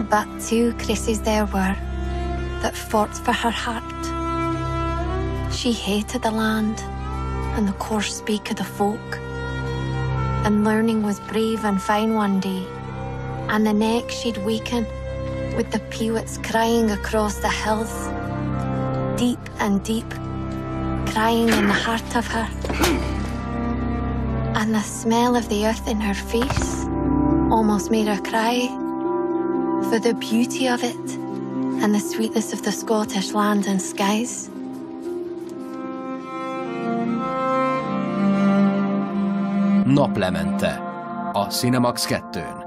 but 2 Chrises there were that fought for her heart. She hated the land and the coarse speak of the folk, and learning was brave and fine one day, and the next she'd waken with the peewits crying across the hills, deep and deep, crying in the heart of her, and the smell of the earth in her face almost made her cry for the beauty of it and the sweetness of the Scottish land and skies. Naplemente, a Cinemax 2-n.